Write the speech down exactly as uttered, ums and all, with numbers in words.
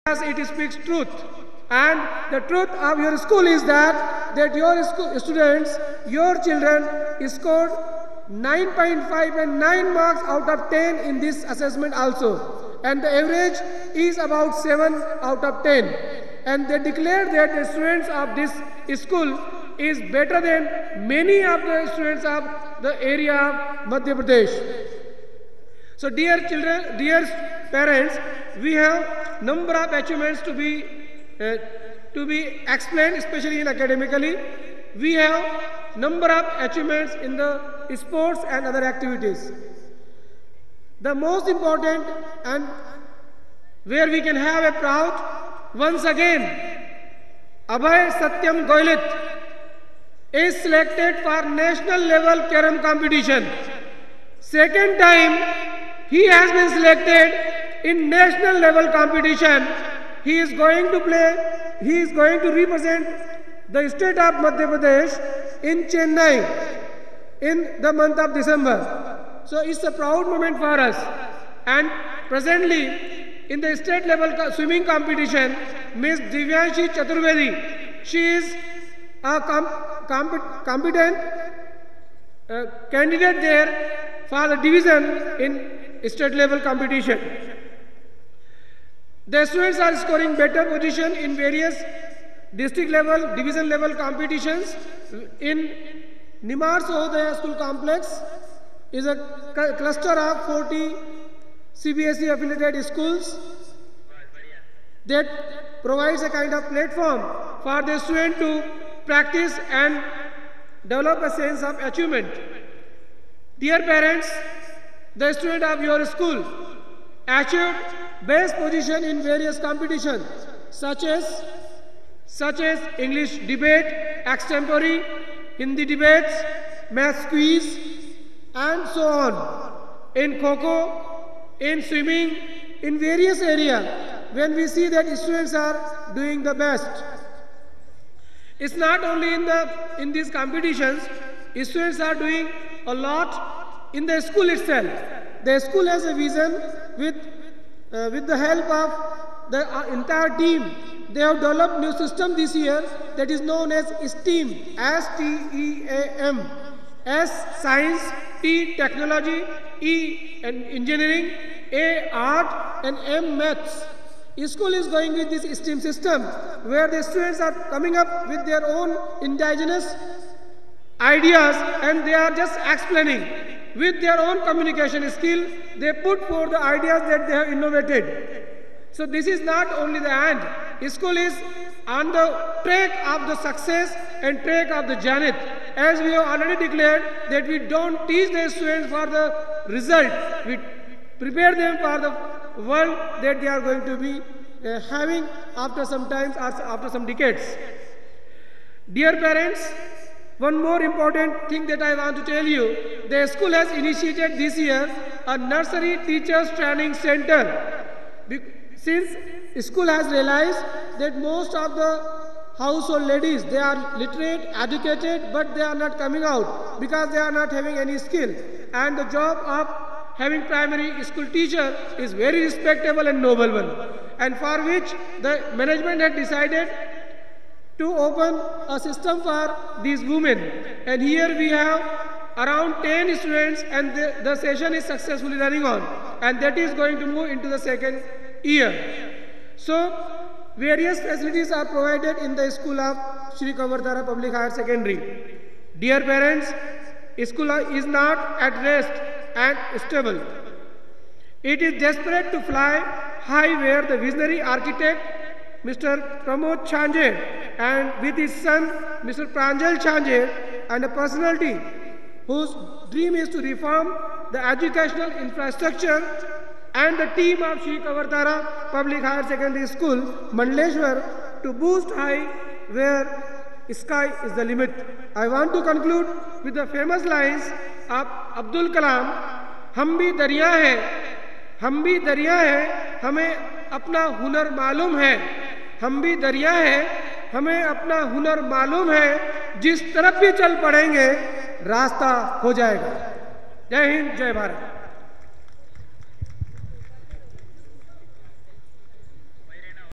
because it speaks truth. And the truth of your school is that that your school, students, your children scored nine point five and nine marks out of ten in this assessment also. And the average is about seven out of ten. And they declare that the students of this school is better than many of the students of the area of Madhya Pradesh. So dear children, dear parents, we have number of achievements to be uh, to be explained, especially in academically. We have number of achievements in the sports and other activities. The most important and where we can have a proud, once again, Abhay Satyam Goilit is selected for national level carom competition. Second time he has been selected in national level competition. He is going to play, he is going to represent the state of Madhya Pradesh in Chennai in the month of December. So it's a proud moment for us. And presently in the state level swimming competition, Miss Divyanshi Chaturvedi, she is a com comp competent uh, candidate there for the division in state level competition. The students are scoring better position in various district level, division level competitions. In Nimar Sahodaya School Complex is a cluster of forty C B S E affiliated schools that provides a kind of platform for the student to practice and develop a sense of achievement. Dear parents, the student of your school achieved best position in various competitions such as such as English debate, extempore, Hindi debates, math quiz, and so on. In Kho-Kho, in swimming, in various areas, when we see that students are doing the best. It's not only in the in these competitions, students are doing a lot in the school itself. The school has a vision with uh, with the help of the uh, entire team. They have developed new system this year that is known as STEAM, S T E A M. S science, T technology, E and engineering, A art, and M maths. School is going with this STEAM system where the students are coming up with their own indigenous ideas and they are just explaining. With their own communication skill, they put forth the ideas that they have innovated. So this is not only the end. School is on the track of the success and track of the Janit. As we have already declared that we don't teach the students for the result. We prepare them for the world that they are going to be uh, having after some time, after some decades. Dear parents, one more important thing that I want to tell you, the school has initiated this year a nursery teachers training center. Since school has realized that most of the household ladies, they are literate, educated, but they are not coming out because they are not having any skill. And the job of having primary school teacher is very respectable and noble one. And for which the management had decided to open a system for these women. And here we have around ten students and the, the session is successfully running on. And that is going to move into the second year. So, various facilities are provided in the school of Shri Kavartara Public Higher Secondary. Dear parents, school is not at rest and stable. It is desperate to fly high where the visionary architect Mister Pramod Chanje and with his son Mister Pranjal Chanje and a personality whose dream is to reform the educational infrastructure and the team of Shri Kavartara Public Higher Secondary School, Mandleshwar, to boost high where sky is the limit. I want to conclude with the famous lines of Abdul Kalam, हम भी दरिया है, हम भी दरिया है, हमें अपना हुनर मालूम है, हम भी दरिया है, हमें अपना हुनर मालूम है, जिस तरफ भी चल पड़ेंगे रास्ता हो जाएगा। जय हिंद, जय भारत।